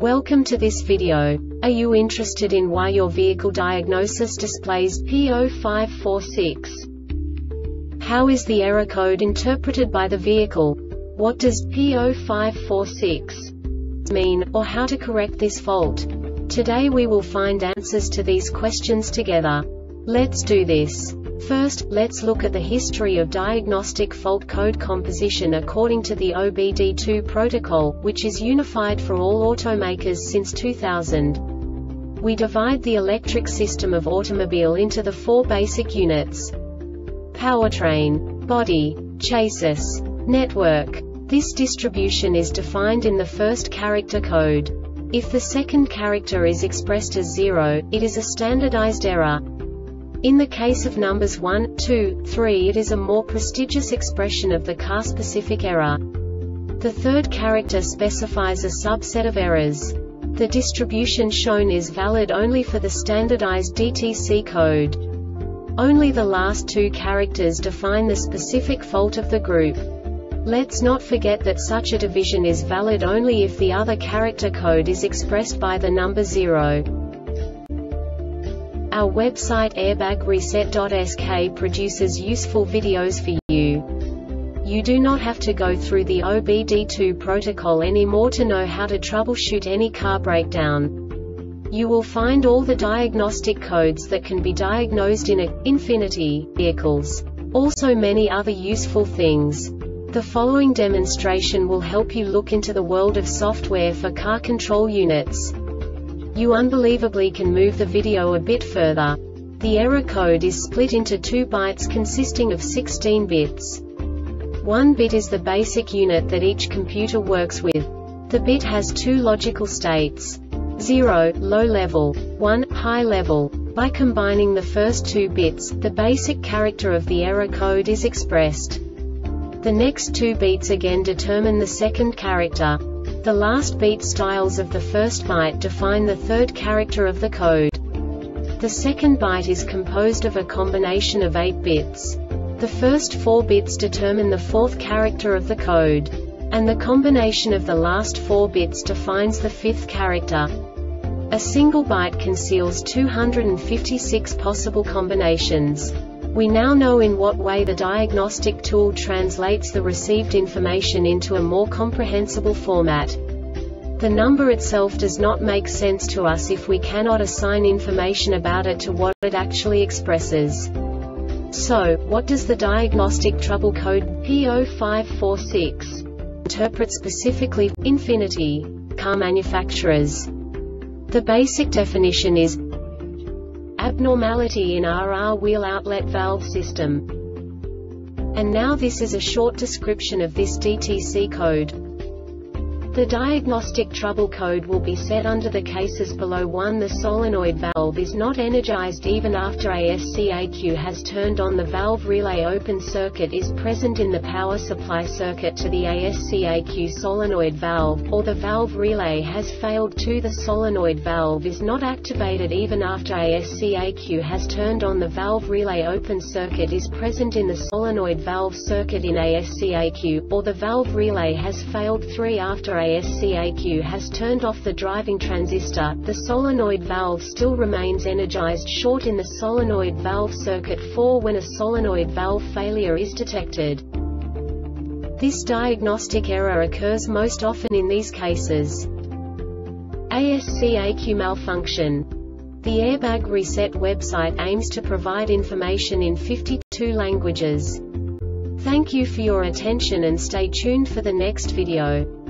Welcome to this video. Are you interested in why your vehicle diagnosis displays P0546? How is the error code interpreted by the vehicle? What does P0546 mean, or how to correct this fault? Today we will find answers to these questions together. Let's do this. First, let's look at the history of diagnostic fault code composition according to the OBD2 protocol, which is unified for all automakers since 2000. We divide the electric system of automobile into the four basic units: powertrain, body, chassis, network. This distribution is defined in the first character code. If the second character is expressed as 0, it is a standardized error. In the case of numbers 1, 2, 3, it is a more prestigious expression of the car-specific error. The third character specifies a subset of errors. The distribution shown is valid only for the standardized DTC code. Only the last two characters define the specific fault of the group. Let's not forget that such a division is valid only if the other character code is expressed by the number 0. Our website airbagreset.sk produces useful videos for you. You do not have to go through the OBD2 protocol anymore to know how to troubleshoot any car breakdown. You will find all the diagnostic codes that can be diagnosed in Infiniti vehicles. Also many other useful things. The following demonstration will help you look into the world of software for car control units. You unbelievably can move the video a bit further. The error code is split into 2 bytes consisting of 16 bits. 1 bit is the basic unit that each computer works with. The bit has 2 logical states: 0, low level, 1, high level. By combining the first 2 bits, the basic character of the error code is expressed. The next 2 beats again determine the second character. The last beat styles of the first byte define the third character of the code. The second byte is composed of a combination of 8 bits. The first 4 bits determine the fourth character of the code. And the combination of the last 4 bits defines the fifth character. A single byte conceals 256 possible combinations. We now know in what way the diagnostic tool translates the received information into a more comprehensible format. The number itself does not make sense to us if we cannot assign information about it to what it actually expresses. So, what does the diagnostic trouble code P0546 interpret specifically for Infiniti car manufacturers? The basic definition is abnormality in RR wheel outlet valve system. And now this is a short description of this DTC code. The diagnostic trouble code will be set under the cases below. 1. The solenoid valve is not energized even after ASCAQ has turned on. The valve relay open circuit is present in the power supply circuit to the ASCAQ solenoid valve, or the valve relay has failed. 2. The solenoid valve is not activated even after ASCAQ has turned on. The valve relay open circuit is present in the solenoid valve circuit in ASCAQ, or the valve relay has failed. 3. After ASCAQ has turned off the driving transistor, the solenoid valve still remains energized. Short in the solenoid valve circuit. 4. When a solenoid valve failure is detected, this diagnostic error occurs most often in these cases: ASCAQ malfunction. The Airbag Reset website aims to provide information in 52 languages. Thank you for your attention and stay tuned for the next video.